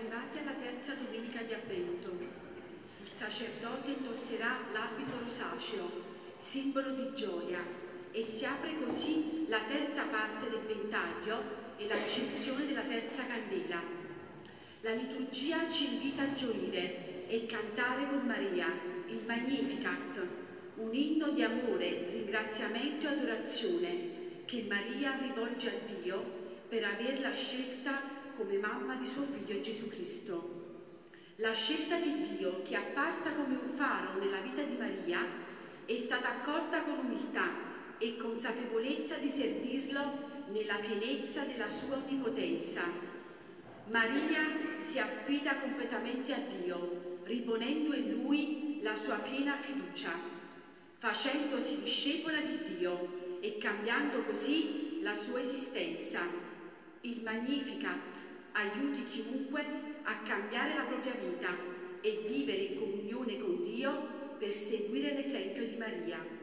arrivati alla terza domenica di Avvento. Il sacerdote indosserà l'abito rosaceo, simbolo di gioia, e si apre così la terza parte del ventaglio e l'accensione della terza candela. La liturgia ci invita a gioire e cantare con Maria il Magnificat, un inno di amore, ringraziamento e adorazione che Maria rivolge a Dio per averla scelta come mamma di suo figlio Gesù Cristo. La scelta di Dio, che è apparsa come un faro nella vita di Maria, è stata accolta con umiltà e consapevolezza di servirlo nella pienezza della sua onnipotenza. Maria si affida completamente a Dio, riponendo in Lui la sua piena fiducia, facendosi discepola di Dio e cambiando così la sua esistenza. Il Magnificat aiuti chiunque a cambiare la propria vita e vivere in comunione con Dio per seguire l'esempio di Maria.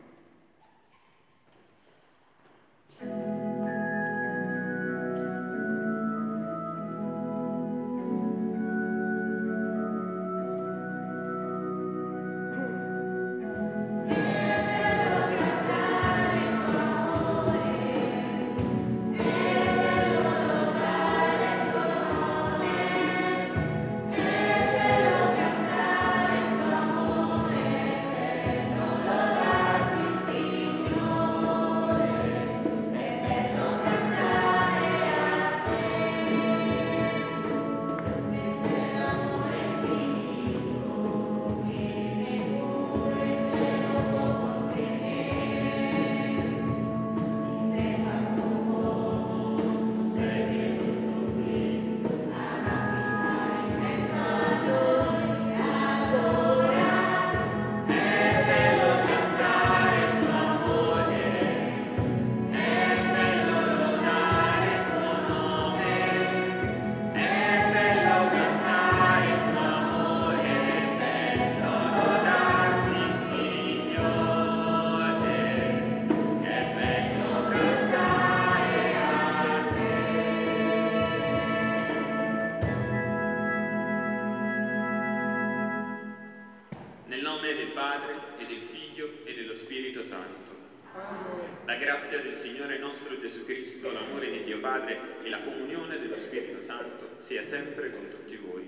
La grazia del Signore nostro Gesù Cristo, l'amore di Dio Padre e la comunione dello Spirito Santo sia sempre con tutti voi.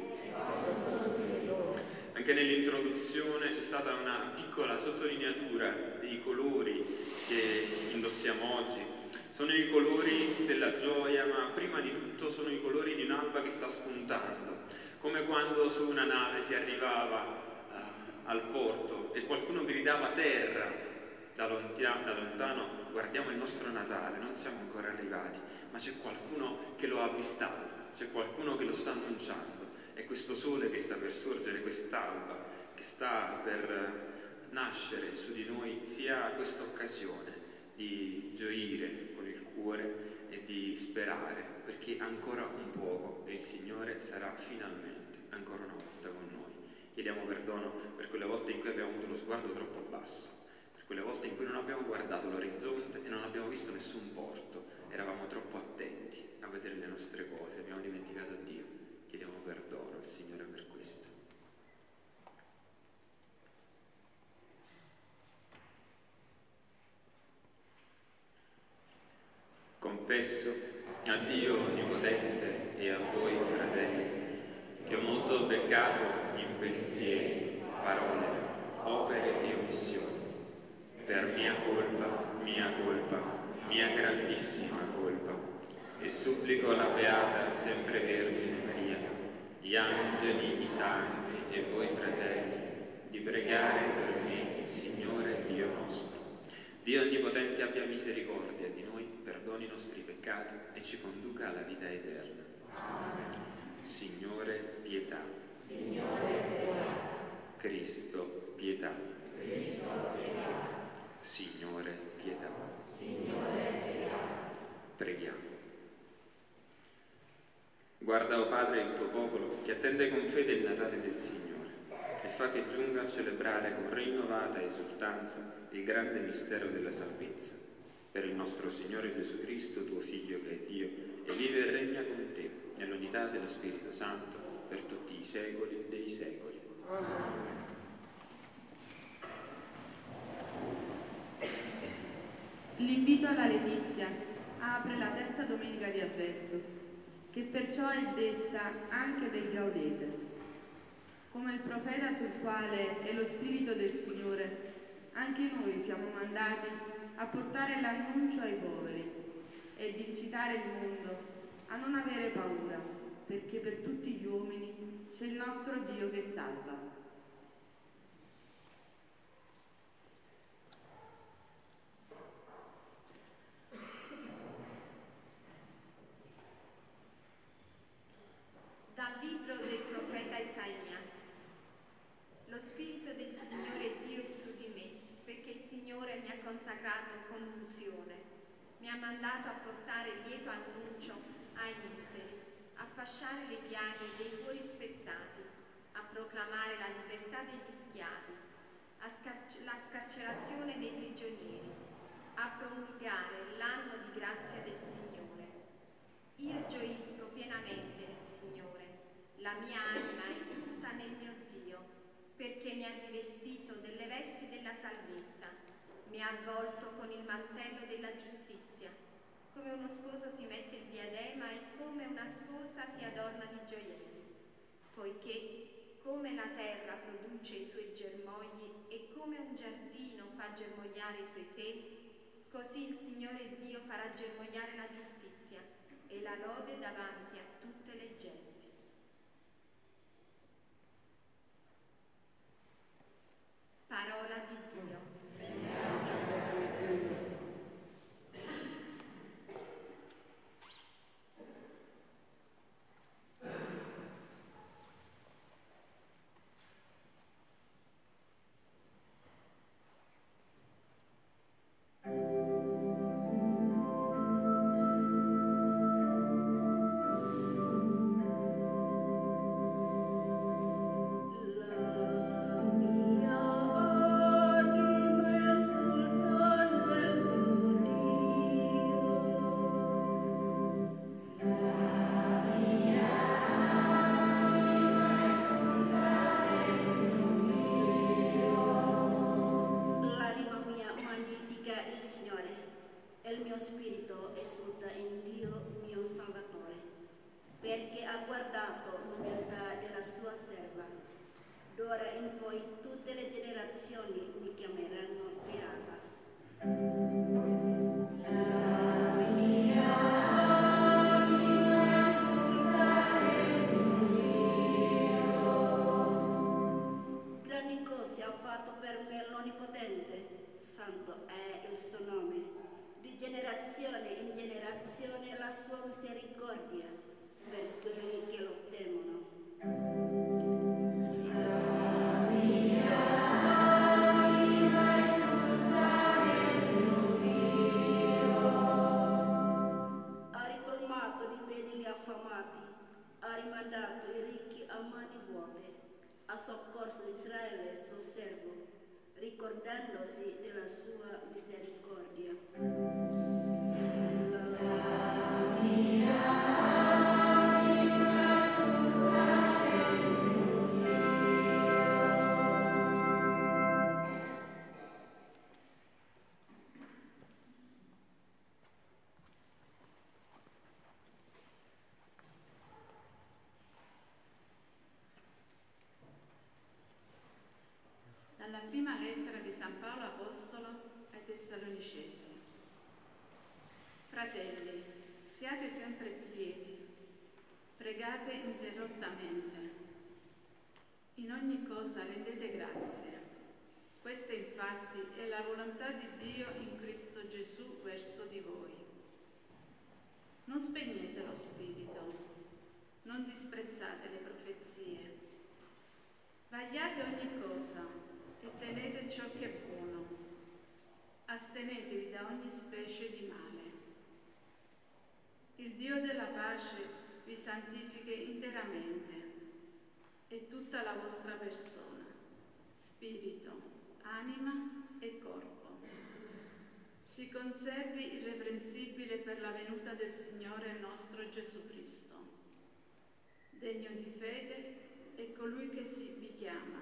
Anche nell'introduzione c'è stata una piccola sottolineatura dei colori che indossiamo oggi. Sono i colori della gioia, ma prima di tutto sono i colori di un'alba che sta spuntando, come quando su una nave si arrivava al porto e qualcuno gridava terra. Da lontano guardiamo il nostro Natale, non siamo ancora arrivati, ma c'è qualcuno che lo ha avvistato, c'è qualcuno che lo sta annunciando. È questo sole che sta per sorgere, quest'alba che sta per nascere su di noi, sia questa occasione di gioire con il cuore e di sperare, perché ancora un poco e il Signore sarà finalmente ancora una volta con noi. Chiediamo perdono per quelle volte in cui abbiamo avuto lo sguardo troppo basso, quelle volte in cui non abbiamo guardato l'orizzonte e non abbiamo visto nessun porto, eravamo troppo attenti a vedere le nostre cose, abbiamo dimenticato Dio. Chiediamo perdono al Signore per questo. Confesso a Dio Onnipotente e a voi, fratelli, che ho molto peccato in pensieri, parole, opere e omissioni. Per mia colpa, mia grandissima colpa, e supplico la Beata Sempre Vergine Maria, gli angeli, i santi e voi fratelli, di pregare per me il Signore Dio nostro. Dio Onnipotente abbia misericordia di noi, perdoni i nostri peccati e ci conduca alla vita eterna. Amen. Signore, pietà. Signore, pietà. Cristo, pietà. Cristo, pietà. Signore, pietà. Signore, pietà. Preghiamo. Guarda, o Padre, il tuo popolo che attende con fede il Natale del Signore e fa che giunga a celebrare con rinnovata esultanza il grande mistero della salvezza. Per il nostro Signore Gesù Cristo, tuo Figlio che è Dio, e vive e regna con te nell'unità dello Spirito Santo, per tutti i secoli dei secoli. Amen. L'invito alla letizia apre la terza domenica di Avvento, che perciò è detta anche del Gaudete. Come il profeta sul quale è lo Spirito del Signore, anche noi siamo mandati a portare l'annuncio ai poveri e di incitare il mondo a non avere paura, perché per tutti gli uomini c'è il nostro Dio che salva. Dal libro del profeta Isaia. Lo Spirito del Signore Dio è su di me, perché il Signore mi ha consacrato con unzione. Mi ha mandato a portare lieto annuncio ai miseri, a fasciare le piaghe dei cuori spezzati, a proclamare la libertà degli schiavi, la scarcerazione dei prigionieri, a promulgare l'anno di grazia del Signore. Io gioisco pienamente nel Signore, la mia anima esulta nel mio Dio, perché mi ha rivestito delle vesti della salvezza, mi ha avvolto con il mantello della giustizia. Come uno sposo si mette il diadema e come una sposa si adorna di gioielli, poiché come la terra produce i suoi germogli e come un giardino fa germogliare i suoi semi, così il Signore Dio farà germogliare la giustizia e la lode davanti a tutte le genti. Parola di Dio. D'ora in poi tutte le generazioni mi chiameranno beata. Grandi cose ha fatto per me l'Onnipotente, santo è il suo nome. Di generazione in generazione la sua misericordia per quelli che lo temono. Ha rimandato i ricchi a mani vuote, ha soccorso Israele suo servo, ricordandosi della sua misericordia. Dalla prima lettera di San Paolo Apostolo ai Tessalonicesi. Fratelli, siate sempre quieti, pregate ininterrottamente. In ogni cosa rendete grazie. Questa infatti è la volontà di Dio in Cristo Gesù verso di voi. Non spegnete lo spirito, non disprezzate le profezie. Vagliate ogni cosa e tenete ciò che è buono. Astenetevi da ogni specie di male. Il Dio della pace vi santifichi interamente e tutta la vostra persona, spirito, anima e corpo. Si conservi irreprensibile per la venuta del Signore nostro Gesù Cristo. Degno di fede è colui che vi chiama.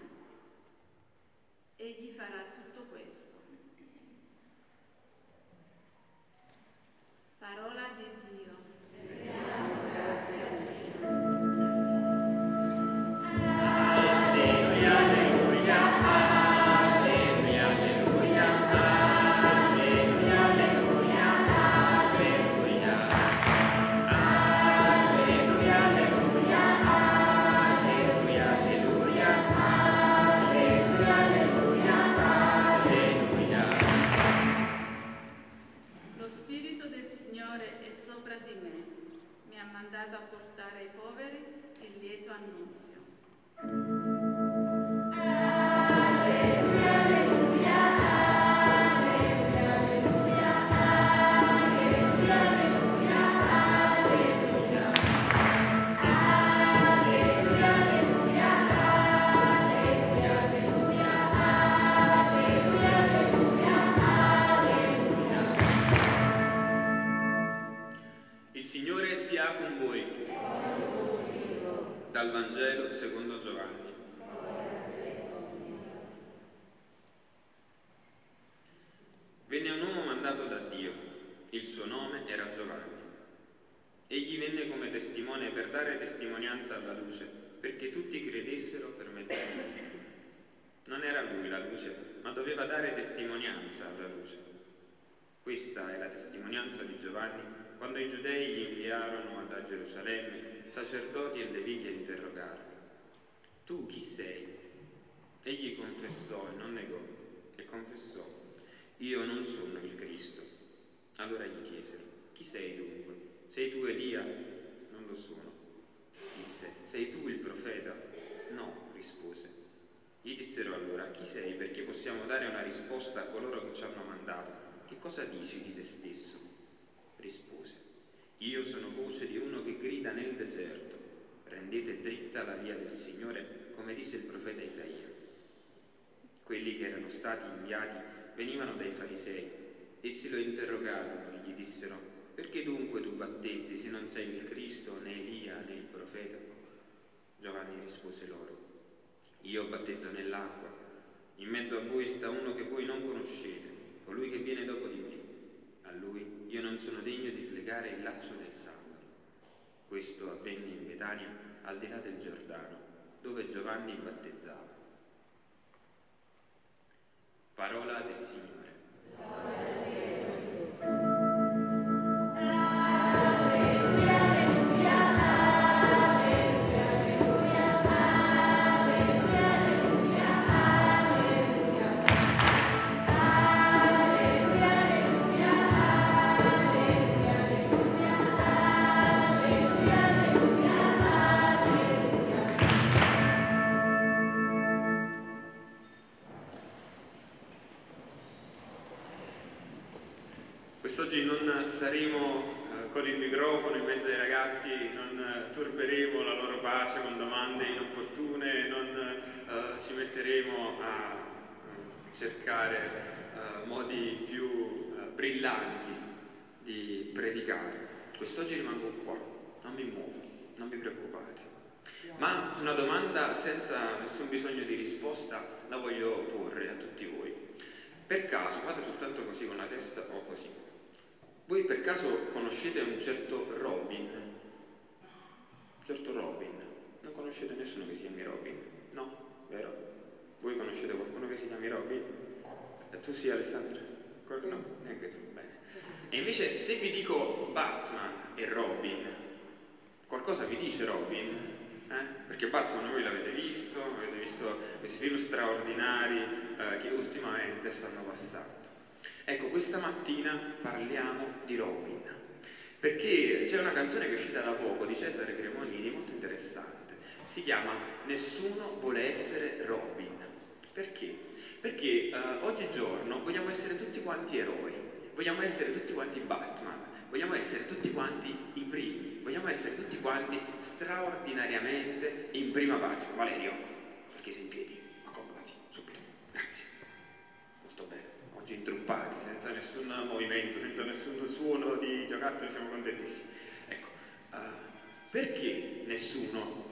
Egli farà tutto questo. Parola di Dio. A portare ai poveri il lieto annunzio. Dal Vangelo secondo Giovanni. Venne un uomo mandato da Dio, il suo nome era Giovanni. Egli venne come testimone per dare testimonianza alla luce, perché tutti credessero per mezzo di lui. Non era lui la luce, ma doveva dare testimonianza alla luce. Questa è la testimonianza di Giovanni quando i giudei gli inviarono da Gerusalemme sacerdoti e leviti a interrogarlo. Tu chi sei? Egli confessò e non negò, e confessò: io non sono il Cristo. Allora gli chiesero: chi sei dunque? Sei tu Elia? Non lo sono. Disse: sei tu il profeta? No, rispose. Gli dissero allora: chi sei, perché possiamo dare una risposta a coloro che ci hanno mandato? Che cosa dici di te stesso? Rispose: io sono voce di uno che grida nel deserto, rendete dritta la via del Signore, come disse il profeta Isaia. Quelli che erano stati inviati venivano dai farisei. Essi lo interrogarono e gli dissero: perché dunque tu battezzi se non sei il Cristo, né Elia, né il profeta? Giovanni rispose loro: io battezzo nell'acqua, in mezzo a voi sta uno che voi non conoscete, colui che viene dopo di me. A lui io non sono degno di slegare il laccio del sandalo. Questo avvenne in Betania, al di là del Giordano, dove Giovanni battezzava. Parola del Signore. Quest'oggi non saremo con il microfono in mezzo ai ragazzi, non turberemo la loro pace con domande inopportune, non ci metteremo a cercare modi più brillanti di predicare. Quest'oggi rimango qua, non mi muovo, non vi preoccupate. Ma una domanda senza nessun bisogno di risposta la voglio porre a tutti voi. Per caso, fate soltanto così con la testa o così. Voi per caso conoscete un certo Robin? Un certo Robin? Non conoscete nessuno che si chiami Robin? No? Vero? Voi conoscete qualcuno che si chiami Robin? E tu sì, Alessandro? No? Neanche tu, bene. E invece se vi dico Batman e Robin, qualcosa vi dice Robin? Perché Batman voi l'avete visto questi film straordinari che ultimamente stanno passando. Ecco, questa mattina parliamo di Robin, perché c'è una canzone che è uscita da poco di Cesare Cremonini, molto interessante. Si chiama Nessuno vuole essere Robin. Perché? Perché oggigiorno vogliamo essere tutti quanti eroi, vogliamo essere tutti quanti Batman, vogliamo essere tutti quanti i primi, vogliamo essere tutti quanti straordinariamente in prima pagina. Valerio, perché sei in piedi? Accomodati, subito, grazie. Molto bene. Oggi intruppati, senza nessun movimento, senza nessun suono di giocattoli, siamo contentissimi. Ecco, perché nessuno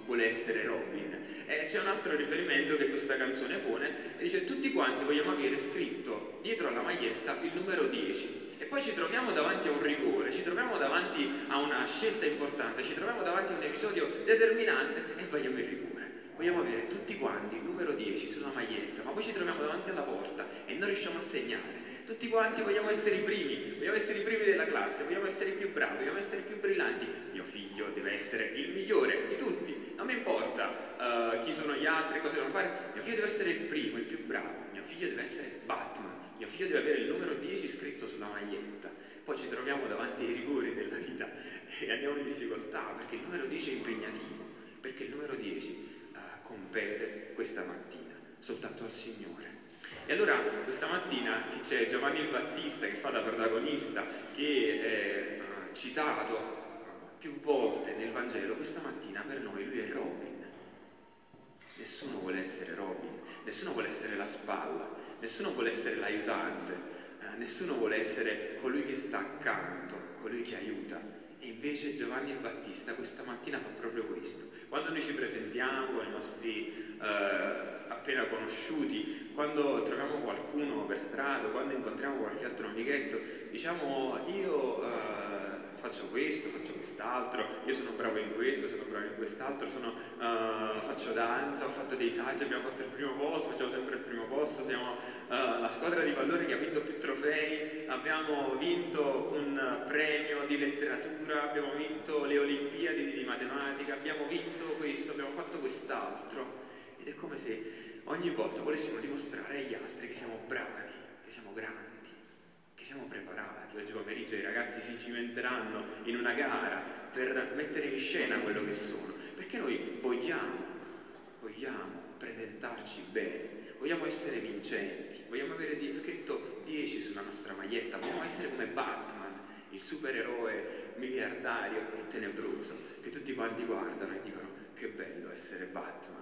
vuole essere Robin. C'è un altro riferimento che questa canzone pone e dice: tutti quanti vogliamo avere scritto dietro alla maglietta il numero 10. E poi ci troviamo davanti a un rigore, ci troviamo davanti a una scelta importante, ci troviamo davanti a un episodio determinante e sbagliamo il rigore. Vogliamo avere tutti quanti il numero 10 sulla maglietta, ma poi ci troviamo davanti alla porta e non riusciamo a segnare. Tutti quanti vogliamo essere i primi della classe, vogliamo essere i più bravi, vogliamo essere i più brillanti. Mio figlio deve essere il migliore di tutti, non mi importa chi sono gli altri, cosa devono fare, mio figlio deve essere il primo, il più bravo, mio figlio deve essere Batman, mio figlio deve avere il numero 10 scritto sulla maglietta. Poi ci troviamo davanti ai rigori della vita e andiamo in difficoltà perché il numero 10 è impegnativo, perché il numero 10 compete questa mattina soltanto al Signore. E allora questa mattina c'è Giovanni il Battista che fa da protagonista, che è citato più volte nel Vangelo. Questa mattina per noi lui è Robin. Nessuno vuole essere Robin, nessuno vuole essere la spalla, nessuno vuole essere l'aiutante, nessuno vuole essere colui che sta accanto, colui che aiuta. E invece Giovanni il Battista questa mattina fa proprio questo. Quando noi ci presentiamo con i nostri appena conosciuti, quando troviamo qualcuno per strada, quando incontriamo qualche altro amichetto, diciamo: io faccio questo, faccio quest'altro, io sono bravo in questo, sono bravo in quest'altro, faccio danza, ho fatto dei saggi, abbiamo fatto il primo posto, facciamo sempre il primo posto, siamo la squadra di pallone che ha vinto più trofei, abbiamo vinto un premio di letteratura, abbiamo vinto le Olimpiadi di matematica, abbiamo vinto questo, abbiamo fatto quest'altro. Ed è come se ogni volta volessimo dimostrare agli altri che siamo bravi, che siamo grandi, che siamo preparati. Oggi pomeriggio i ragazzi si cimenteranno in una gara per mettere in scena quello che sono, perché noi vogliamo presentarci bene, vogliamo essere vincenti, vogliamo avere scritto 10 sulla nostra maglietta, vogliamo essere come Batman, il supereroe miliardario e tenebroso, che tutti quanti guardano e dicono: che bello essere Batman.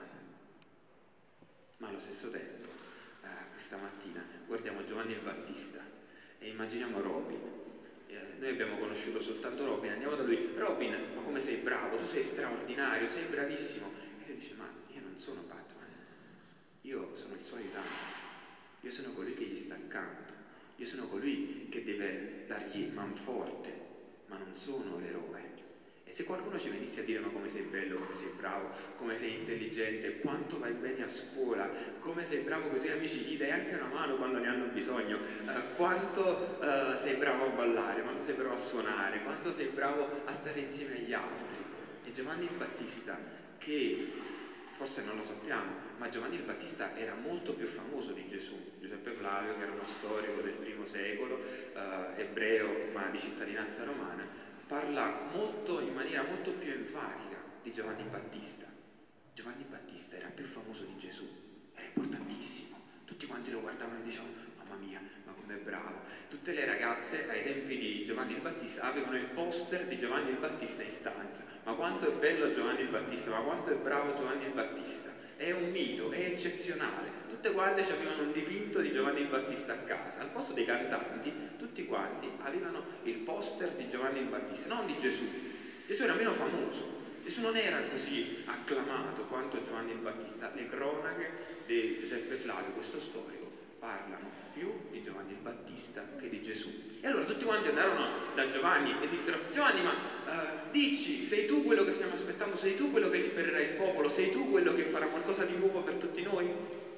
Ma allo stesso tempo, questa mattina guardiamo Giovanni il Battista e immaginiamo Robin. Noi abbiamo conosciuto soltanto Robin, andiamo da lui: Robin, ma come sei bravo, tu sei straordinario, sei bravissimo. E lui dice: ma io non sono Batman, io sono il suo aiutante, io sono colui che gli sta accanto, io sono colui che deve dargli manforte, ma non sono l'eroe. E se qualcuno ci venisse a dire: ma come sei bello, come sei bravo, come sei intelligente, quanto vai bene a scuola, come sei bravo con i tuoi amici, gli dai anche una mano quando ne hanno bisogno, quanto sei bravo a ballare, quanto sei bravo a suonare, quanto sei bravo a stare insieme agli altri. E Giovanni il Battista, che forse non lo sappiamo, ma Giovanni il Battista era molto più famoso di Gesù. Giuseppe Flavio, che era uno storico del I secolo, ebreo ma di cittadinanza romana, parla in maniera molto più enfatica di Giovanni Battista. Giovanni Battista era più famoso di Gesù, era importantissimo. Tutti quanti lo guardavano e dicevano: mamma mia, ma com'è bravo. Tutte le ragazze ai tempi di Giovanni il Battista avevano il poster di Giovanni il Battista in stanza. Ma quanto è bello Giovanni il Battista, ma quanto è bravo Giovanni il Battista. È un mito, è eccezionale. Tutte quante avevano un dipinto di Giovanni il Battista a casa. Al posto dei cantanti, tutti quanti avevano il poster di Giovanni il Battista, non di Gesù. Gesù era meno famoso, Gesù non era così acclamato quanto Giovanni il Battista. Le cronache di Giuseppe Flavio, questo storico, parlano più di Giovanni il Battista che di Gesù. E allora tutti quanti andarono da Giovanni e dissero: Giovanni, ma dici, sei tu quello che stiamo aspettando, sei tu quello che libererà il popolo, sei tu quello che farà qualcosa di nuovo per tutti noi?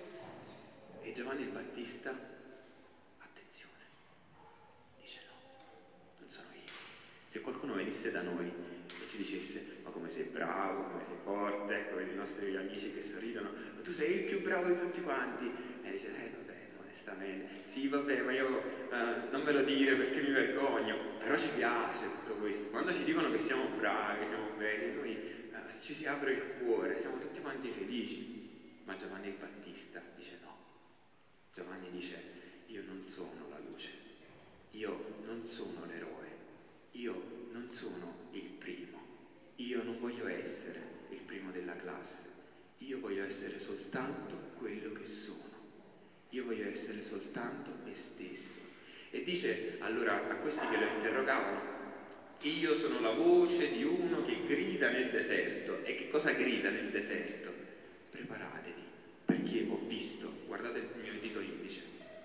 E Giovanni il Battista, attenzione, dice: no, non sono io. Se qualcuno venisse da noi e ci dicesse: ma come sei bravo, come sei forte, come i nostri amici che sorridono, ma tu sei il più bravo di tutti quanti, e dice: vabbè, modestamente, sì vabbè, ma io non ve lo dire perché mi vergogno, però ci piace tutto questo. Quando ci dicono che siamo bravi, che siamo belli, noi ci si apre il cuore, siamo tutti quanti felici. Ma Giovanni il Battista dice no. Giovanni dice: io non sono la luce, io non sono l'eroe, io non sono il primo, io non voglio essere il primo della classe, io voglio essere soltanto quello che sono, io voglio essere soltanto me stesso. E dice allora a questi che lo interrogavano: Io sono la voce di uno che grida nel deserto. E che cosa grida nel deserto? Preparatevi, perché ho visto, guardate il mio dito indice,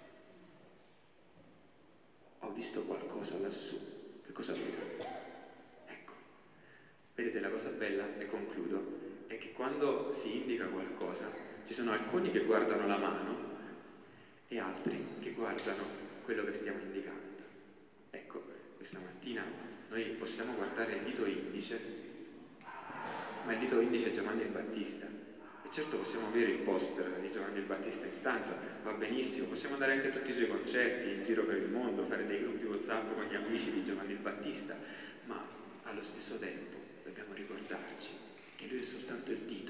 ho visto qualcosa lassù. Che cosa vedo? Ecco, vedete, la cosa bella, e concludo, è che quando si indica qualcosa ci sono alcuni che guardano la mano e altri che guardano quello che stiamo indicando. Ecco, questa mattina noi possiamo guardare il dito indice, ma il dito indice è Giovanni il Battista. E certo possiamo avere il poster di Giovanni il Battista in stanza, va benissimo, possiamo andare anche a tutti i suoi concerti in giro per il mondo, fare dei gruppi WhatsApp con gli amici di Giovanni il Battista, ma allo stesso tempo dobbiamo ricordarci che lui è soltanto il dito,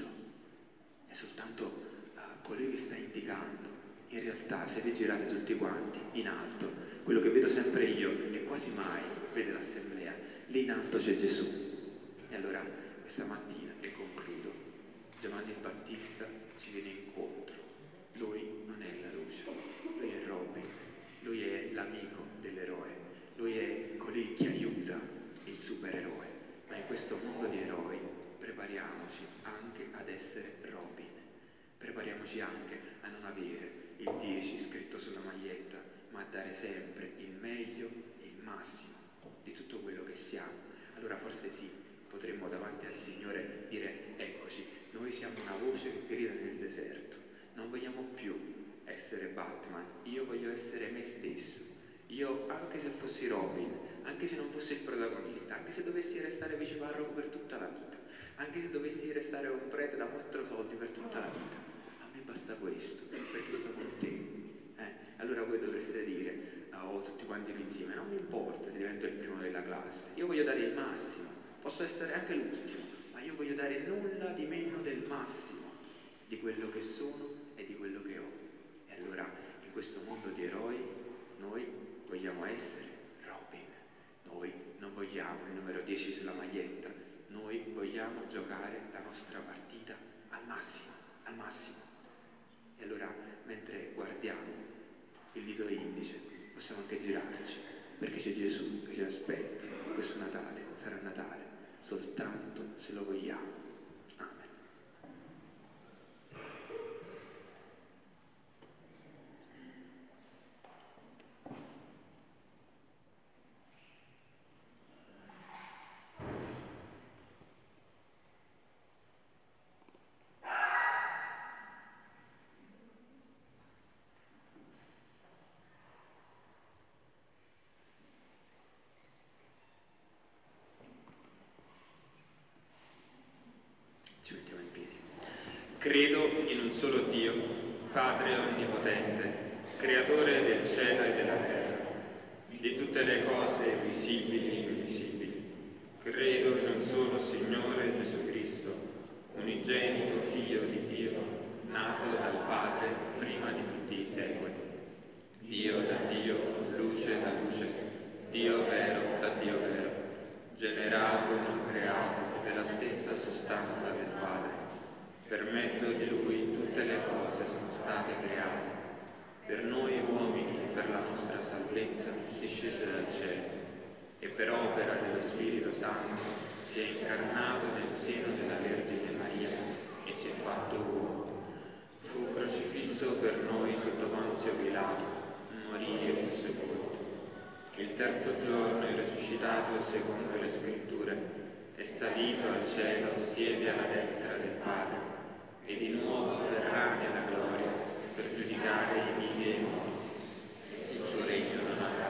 è soltanto colui che sta indicando. In realtà, se vi girate tutti quanti in alto, quello che vedo sempre io e quasi mai vede l'assemblea, lì in alto c'è Gesù. E allora questa mattina, e concludo, Giovanni il Battista ci viene incontro. Lui non è la luce, lui è Robin, lui è l'amico dell'eroe, lui è colui che aiuta il supereroe. Ma in questo mondo di eroi prepariamoci anche ad essere Robin, prepariamoci anche a non avere il 10 scritto sulla maglietta, ma a dare sempre il meglio, il massimo di tutto quello che siamo. Allora forse sì, potremmo davanti al Signore dire: eccoci, noi siamo una voce che grida nel deserto, non vogliamo più essere Batman, io voglio essere me stesso. Io, anche se fossi Robin, anche se non fossi il protagonista, anche se dovessi restare viceparroco per tutta la vita, anche se dovessi restare un prete da 4 soldi per tutta la vita, a me basta questo, perché sto con te. Allora voi dovreste dire: oh, tutti quanti insieme, non mi importa se divento il primo della classe, io voglio dare il massimo, posso essere anche l'ultimo, ma io voglio dare nulla di meno del massimo di quello che sono e di quello che ho. E allora in questo mondo di eroi noi vogliamo essere Robin, noi non vogliamo il numero 10 sulla maglietta, noi vogliamo giocare la nostra partita al massimo, al massimo. E allora mentre guardiamo il dito indice possiamo anche girarci, perché c'è Gesù che ci aspetta. Questo Natale sarà Natale soltanto se lo vogliamo. Amen. Ci mettiamo in piedi. Credo in un solo Dio, Padre onnipotente, creatore del cielo e della terra, di tutte le cose visibili e invisibili. Credo in un solo Signore Gesù Cristo, unigenito Figlio di Dio, nato dal Padre prima di tutti i secoli. Dio da Dio, luce da luce, Dio vero da Dio vero, generato e non creato, della stessa sostanza del Padre. Per mezzo di Lui tutte le cose sono state create. Per noi uomini e per la nostra salvezza discese dal cielo, e per opera dello Spirito Santo si è incarnato nel seno della Vergine Maria e si è fatto uomo. Fu crocifisso per noi sotto Ponzio Pilato, morì e fu sepolto. Il terzo giorno è risuscitato secondo le Scritture, è salito al cielo, siede alla destra del Padre, e di nuovo verrà nella gloria per giudicare i vivi e i morti. Il suo regno non avrà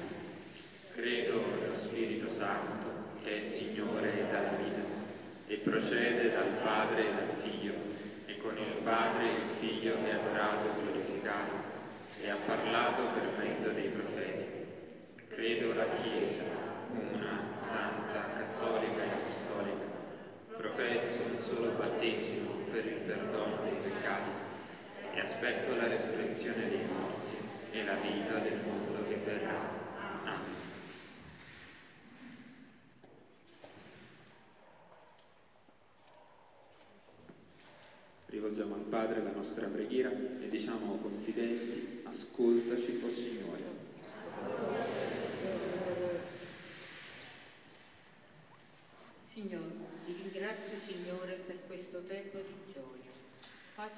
fine. Credo nello Spirito Santo, che è Signore dalla vita, e procede dal Padre e dal Figlio, e con il Padre e il Figlio è adorato e glorificato, e ha parlato per mezzo dei profeti. Credo la Chiesa, una, santa, cattolica e apostolica. Professo un solo battesimo per il perdono dei peccati e aspetto la resurrezione dei morti e la vita del mondo che verrà. Amen. Rivolgiamo al Padre la nostra preghiera e diciamo confidenti: ascoltaci, o Signore.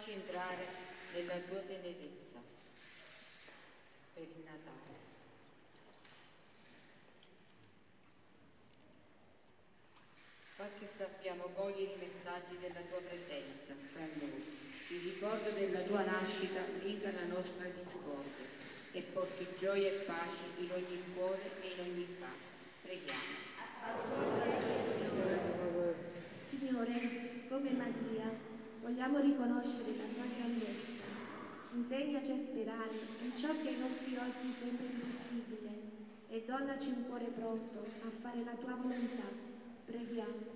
Facci entrare nella tua tenerezza per il Natale. Fa che sappiamo cogliere i messaggi della tua presenza tra noi. Il ricordo della tua nascita vinca la nostra discordia e porti gioia e pace in ogni cuore e in ogni casa. Preghiamo. Signore, come Maria, vogliamo riconoscere la tua grandezza. Insegnaci a sperare in ciò che ai nostri occhi sembra impossibile e donaci un cuore pronto a fare la tua volontà. Preghiamo.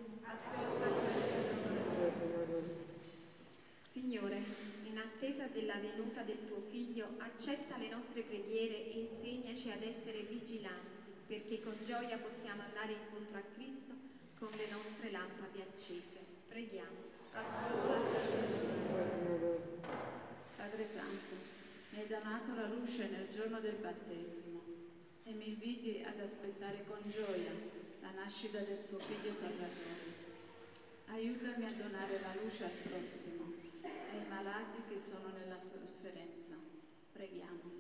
Signore, in attesa della venuta del tuo Figlio, accetta le nostre preghiere e insegnaci ad essere vigilanti, perché con gioia possiamo andare incontro a Cristo con le nostre lampade accese. Preghiamo. Padre Santo, mi hai donato la luce nel giorno del battesimo e mi inviti ad aspettare con gioia la nascita del tuo Figlio Salvatore. Aiutami a donare la luce al prossimo e ai malati che sono nella sofferenza. Preghiamo.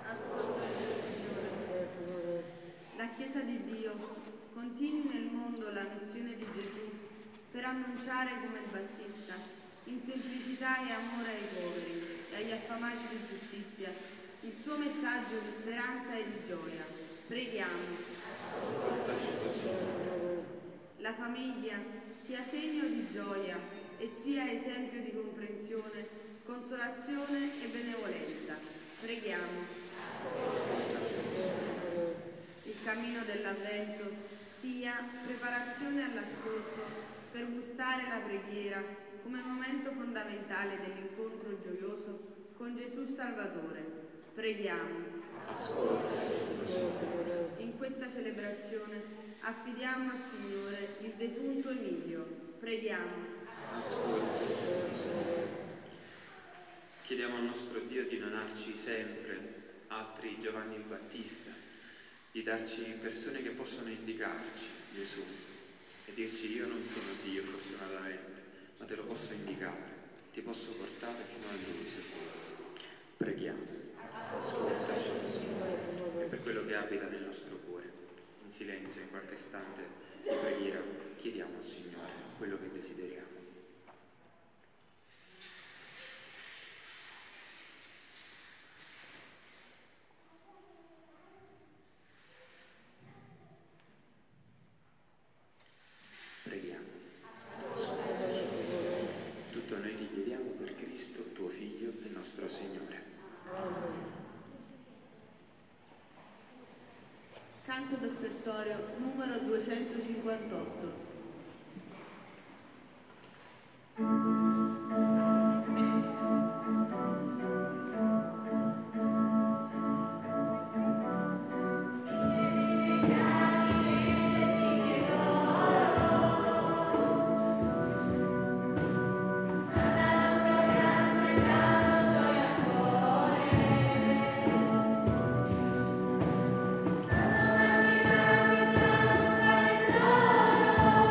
La Chiesa di Dio continui nel mondo la missione di Gesù per annunciare come il Battista, in semplicità e amore ai poveri e agli affamati di giustizia, il suo messaggio di speranza e di gioia. Preghiamo. La famiglia sia segno di gioia e sia esempio di comprensione, consolazione e benevolenza. Preghiamo. Il cammino dell'Avvento sia preparazione all'ascolto per gustare la preghiera come momento fondamentale dell'incontro gioioso con Gesù Salvatore. Preghiamo. In questa celebrazione affidiamo al Signore il defunto Emilio. Preghiamo. Chiediamo al nostro Dio di donarci sempre altri Giovanni il Battista, di darci persone che possono indicarci Gesù e dirci: io non sono Dio fortunatamente, ma te lo posso indicare, ti posso portare fino a Lui se vuoi. Preghiamo. Ascoltaci e per quello che abita nel nostro cuore, in silenzio, in qualche istante di preghiera, chiediamo al Signore quello che desideriamo. Preghiamo. Tutto noi ti chiediamo per Cristo, tuo Figlio e nostro Signore. Canto d'offertorio numero 258. Oh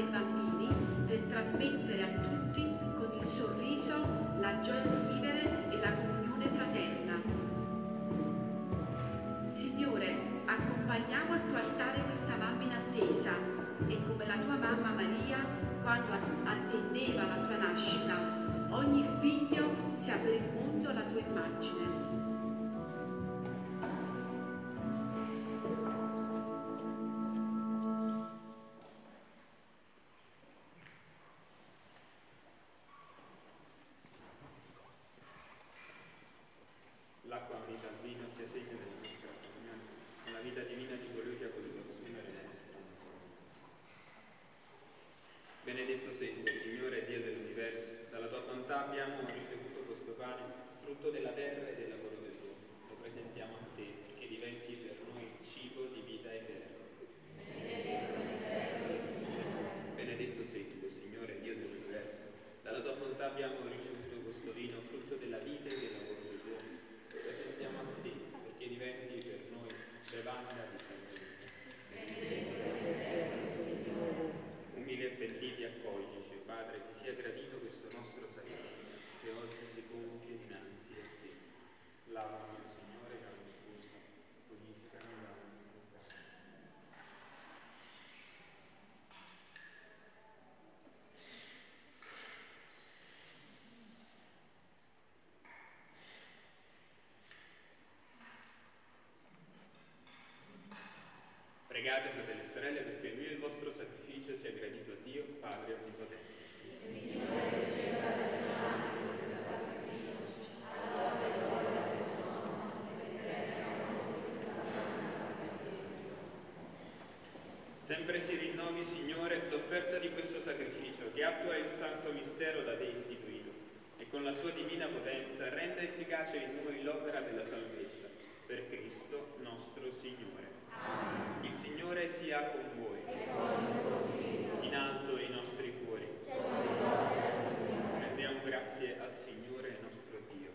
dei bambini per trasmettere a tutti con il sorriso la gioia di vivere e la comunione fraterna. Signore, accompagniamo al tuo altare questa mamma in attesa e come la tua mamma Maria, quando attendeva la tua nascita, ogni figlio sia per il mondo la tua immagine. L'acqua unita al vino sia segno della nostra comunione, con la vita divina di colui che ha voluto assumere la nostra natura. Benedetto sei tu, Signore Dio dell'universo, dalla tua bontà abbiamo ricevuto questo pane, frutto della terra e del lavoro dell'uomo. Lo presentiamo a te, perché diventi per noi cibo di vita eterna. Benedetto sei tu, Signore Dio dell'universo, dalla tua bontà abbiamo ricevuto questo vino, frutto della vita e del lavoro dell'uomo. Lo presentiamo a te, perché diventi per noi bevanda di salvezza. Umili e pentiti accoglici, Padre, ti sia gradito questo nostro sacrificio, che oggi si compie dinanzi a te. Lavami, Signore, da ogni cosa, purificami da ogni peccato. Pregate, fratelli e sorelle, perché il mio e il vostro sacrificio sia gradito a Dio, Padre Onnipotente. Sempre si rinnovi, Signore, l'offerta di questo sacrificio che attua il santo mistero da te istituito e con la sua divina potenza renda efficace in noi l'opera della salvezza. Per Cristo nostro Signore. Amen. Il Signore sia con voi. In alto i nostri cuori. Rendiamo grazie al Signore nostro Dio.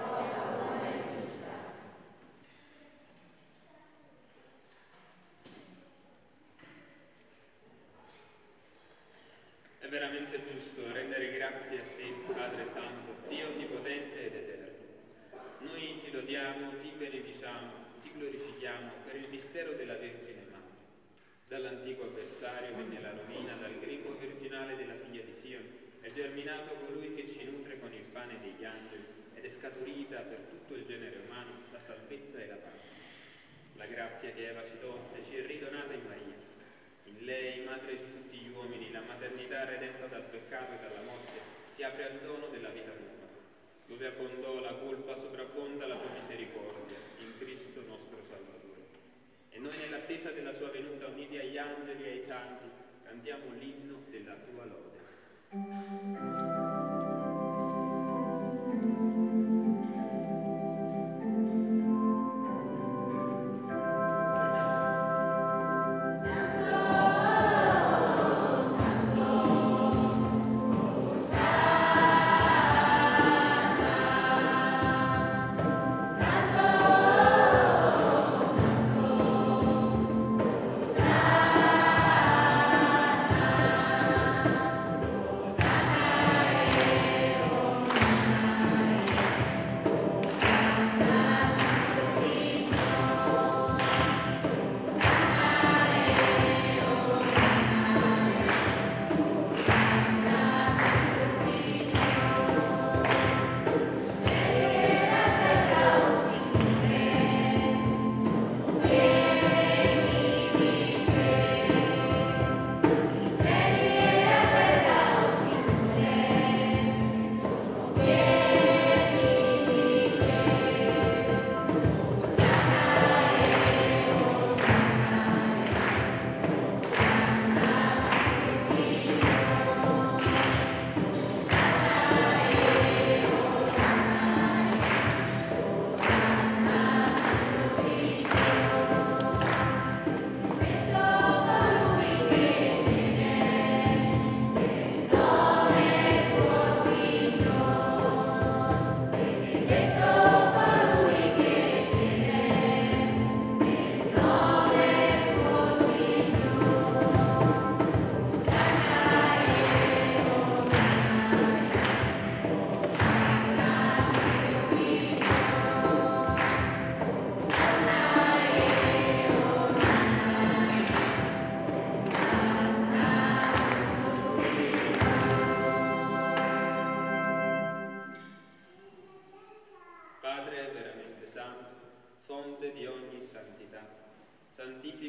È veramente giusto rendere grazie a te, Padre Santo, Dio onnipotente ed eterno. Noi ti lodiamo, ti benediciamo, ti glorifichiamo per il mistero della Vergine Madre. Dall'antico avversario venne la rovina, dal grembo virginale della figlia di Sion, è germinato colui che ci nutre con il pane degli angeli ed è scaturita per tutto il genere umano la salvezza e la pace. La grazia che Eva ci tolse ci è ridonata in Maria. In lei, madre di tutti gli uomini, la maternità redenta dal peccato e dalla morte si apre al dono della vita nuova. Dove abbondò la colpa, sovrabbonda la tua misericordia, in Cristo nostro Salvatore. E noi nell'attesa della sua venuta, uniti agli angeli e ai santi, cantiamo l'inno della tua lode.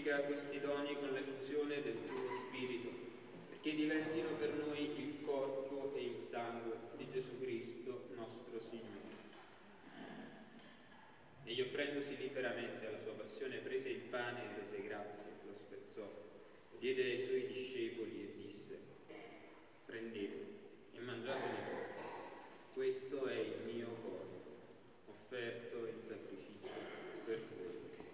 santifica questi doni con l'effusione del tuo Spirito, perché diventino per noi il corpo e il sangue di Gesù Cristo, nostro Signore. Egli offrendosi liberamente alla sua passione prese il pane e rese grazie, lo spezzò, lo diede ai suoi discepoli e disse: prendete e mangiatene tutti, questo è il mio corpo, offerto in sacrificio per voi.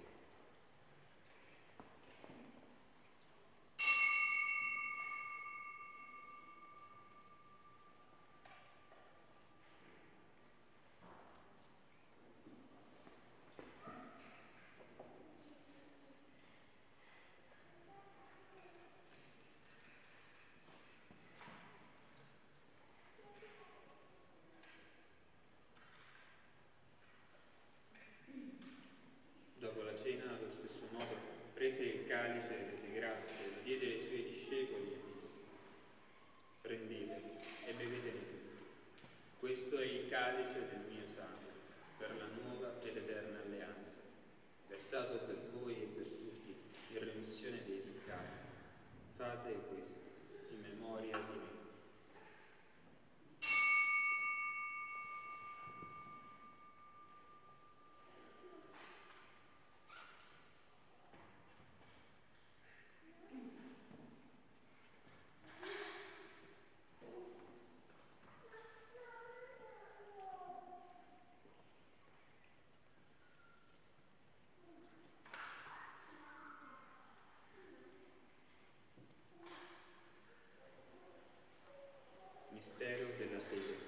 Dopo la cena, allo stesso modo, prese il calice e rese grazie, lo diede ai suoi discepoli e disse: prendete e bevetene tutti. Questo è il calice del mio sangue, per la nuova ed eterna alleanza, versato per voi e per tutti in remissione dei peccati. Fate questo in memoria di me. Mistero della fede.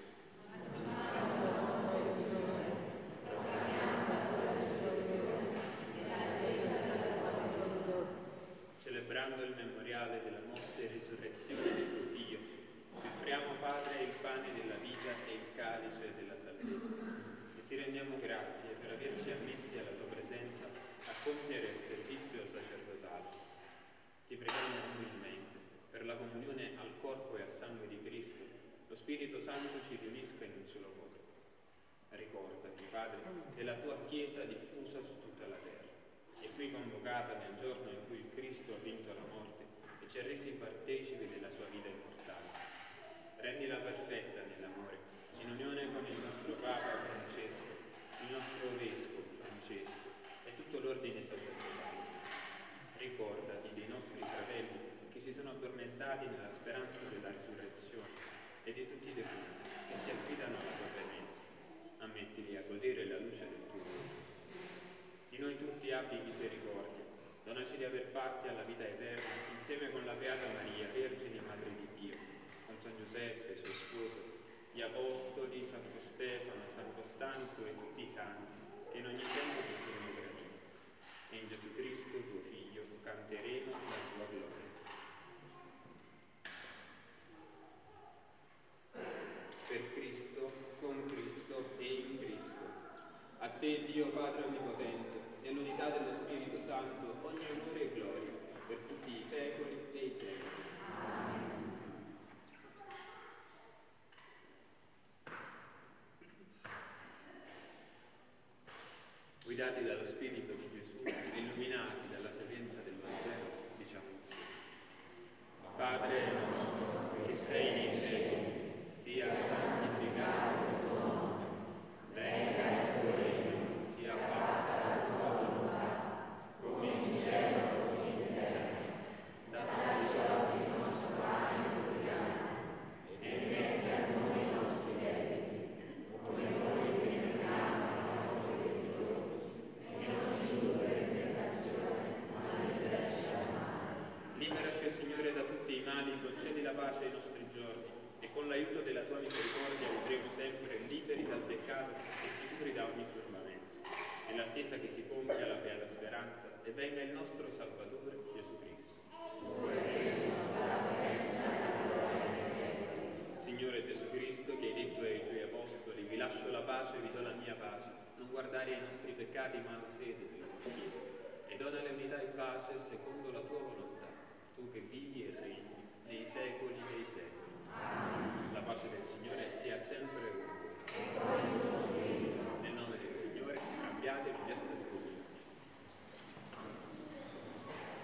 Celebrando il memoriale della morte e risurrezione del tuo Figlio, ti offriamo, Padre, il pane della vita e il calice della salvezza, e ti rendiamo grazie per averci ammessi alla tua presenza a compiere il servizio sacerdotale. Ti preghiamo umilmente per la comunione al corpo e al sangue di Cristo. Lo Spirito Santo ci riunisca in un solo cuore. Ricordati, Padre, della tua Chiesa diffusa su tutta la terra, e qui convocata nel giorno in cui il Cristo ha vinto la morte e ci ha resi partecipi della sua vita immortale. Rendila perfetta nell'amore, in unione con il nostro Papa Francesco, il nostro Vescovo Francesco e tutto l'ordine sacerdotale. Ricordati dei nostri fratelli che si sono addormentati nella speranza della risurrezione, e di tutti i defunti che si affidano alla tua presenza. Ammettili a godere la luce del tuo volto. Di noi tutti abbi misericordia, donaci di aver parte alla vita eterna insieme con la Beata Maria, Vergine Madre di Dio, con San Giuseppe, suo sposo, gli Apostoli, Santo Stefano, San Costanzo e tutti i santi che in ogni tempo ti furono graditi. E in Gesù Cristo, tuo Figlio, canteremo la tua gloria. Per Cristo, con Cristo e in Cristo. A te, Dio Padre Onnipotente, nell'unità dello Spirito Santo, ogni onore e gloria, per tutti i secoli e i secoli. Amen. Guidati dallo Spirito di Gesù e illuminati dalla sapienza del Vangelo, diciamo insieme: Padre nostro, che sei nei cieli, sia santificato il tuo nome, venga il tuo regno, sia fatta la tua volontà, come in cielo così in terra. Dacci oggi il nostro pane quotidiano, e rimetti a noi i nostri debiti, come noi rimettiamo ai nostri debitori, e non ci indurre in tentazione, ma liberaci dal male. Liberaci, Signore, da tutti i mali, concedi la pace ai nostri giorni, e con l'aiuto della tua misericordia vivremo sempre liberi dal peccato e sicuri da ogni turbamento, nell'attesa che si compia la beata speranza e venga il nostro Salvatore Gesù Cristo. Signore Gesù Cristo, che hai detto ai tuoi apostoli: vi lascio la pace, vi do la mia pace, non guardare ai nostri peccati ma alla fede della tua Chiesa, e dona l'unità e pace secondo la tua volontà, tu che vivi e regni nei secoli dei secoli. La pace del Signore sia sempre con voi. Nel nome del Signore scambiate un gesto di comunione.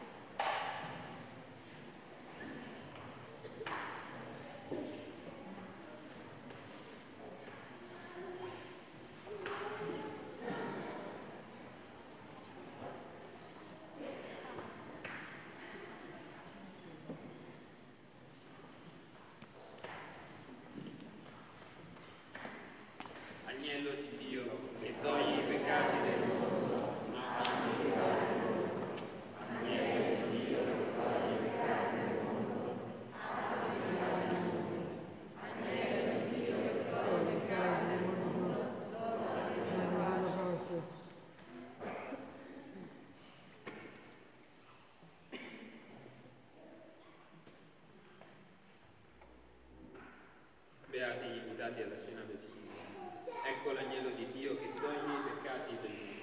invitati alla cena del Signore. Ecco l'agnello di Dio che toglie i peccati del mondo.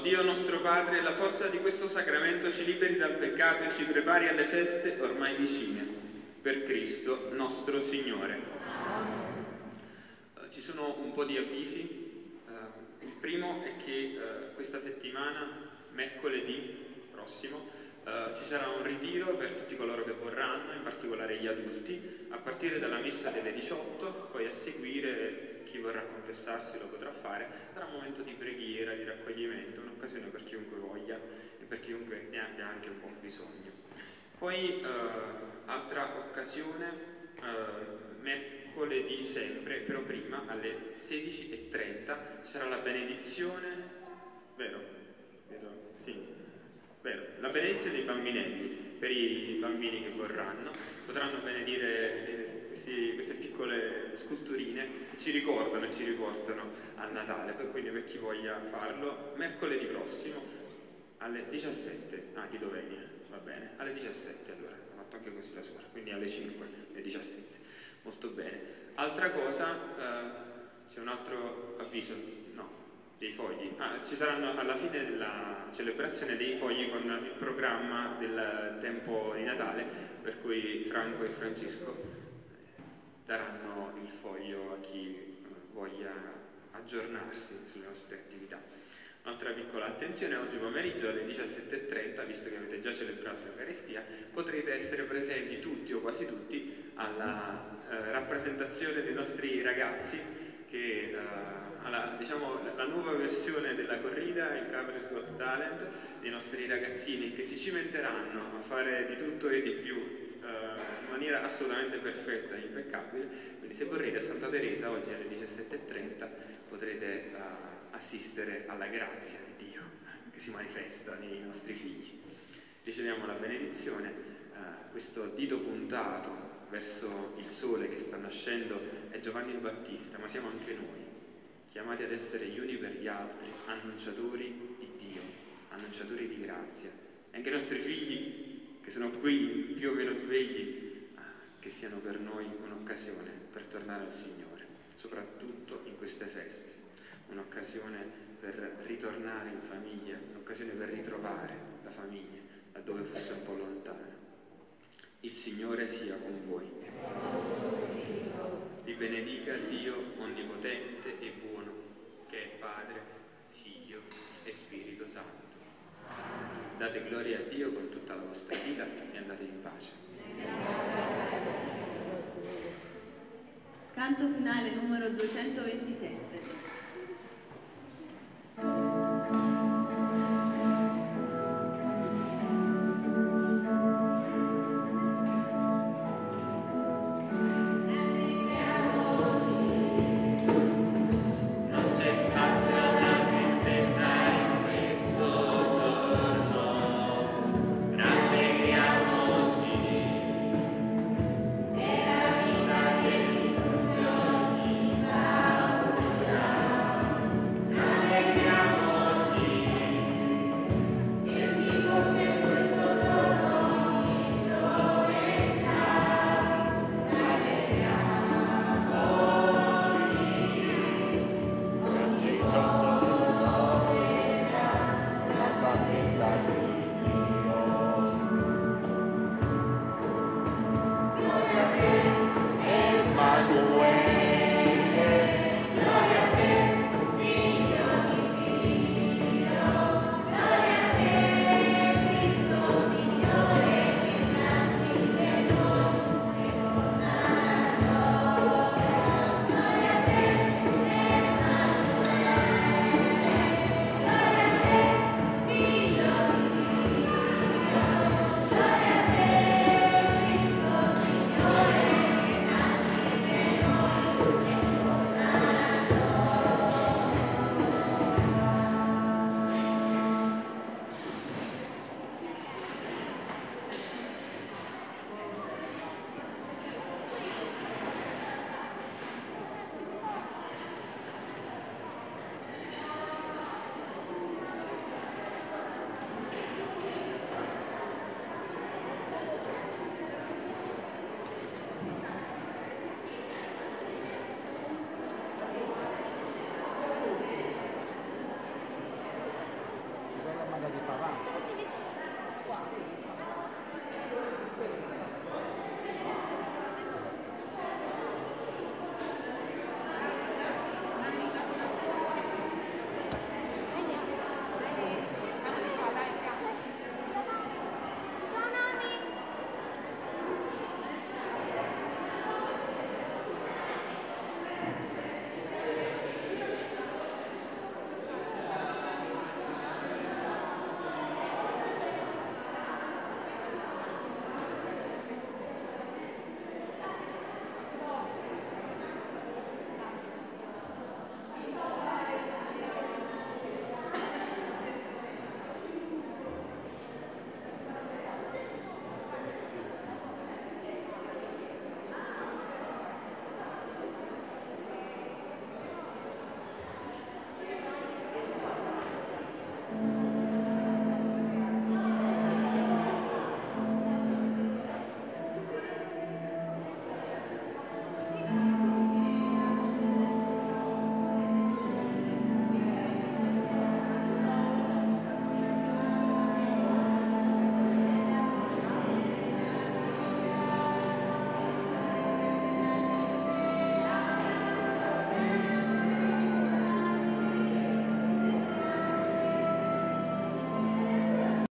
Dio nostro Padre, la forza di questo sacramento ci liberi dal peccato e ci prepari alle feste ormai vicine. Per Cristo nostro Signore. Ci sono un po' di avvisi. Il primo è che questa settimana, mercoledì prossimo, ci sarà un ritiro per tutti coloro che vorranno, in particolare gli adulti, a partire dalla messa delle 18, poi a seguire chi vorrà confessarsi lo potrà fare. Sarà un momento di preghiera, di raccoglimento, un'occasione per chiunque voglia e per chiunque ne abbia anche un po' bisogno. Poi, altra occasione, mercoledì sempre, però prima, alle 16:30, ci sarà la benedizione, vero? La benedizione dei bambinelli, per i bambini che vorranno, potranno benedire queste piccole sculturine che ci ricordano e ci riportano a Natale, quindi per chi voglia farlo, mercoledì prossimo alle 17, chi dov'è? Va bene, alle 17 allora, ho fatto anche così la suora, quindi alle 5, alle 17, molto bene. Altra cosa, c'è un altro avviso, dei fogli. Ci saranno alla fine della celebrazione dei fogli con il programma del tempo di Natale, per cui Franco e Francesco daranno il foglio a chi voglia aggiornarsi sulle nostre attività. Un'altra piccola attenzione: oggi pomeriggio alle 17:30, visto che avete già celebrato l'Eucaristia, potrete essere presenti tutti o quasi tutti alla rappresentazione dei nostri ragazzi che la nuova versione della corrida, il Capres Got Talent, dei nostri ragazzini che si cimenteranno a fare di tutto e di più in maniera assolutamente perfetta e impeccabile. Quindi se vorrete a Santa Teresa oggi alle 17:30 potrete assistere alla grazia di Dio che si manifesta nei nostri figli. Riceviamo la benedizione, questo dito puntato verso il sole che sta nascendo è Giovanni il Battista, ma siamo anche noi, chiamati ad essere gli uni per gli altri, annunciatori di Dio, annunciatori di grazia. E anche i nostri figli, che sono qui più o meno svegli, che siano per noi un'occasione per tornare al Signore, soprattutto in queste feste, un'occasione per ritornare in famiglia, un'occasione per ritrovare la famiglia, laddove fosse un po' lontana. Il Signore sia con voi. Vi benedica Dio Onnipotente e buono, che è Padre, Figlio e Spirito Santo. Date gloria a Dio con tutta la vostra vita e andate in pace. Canto finale numero 227.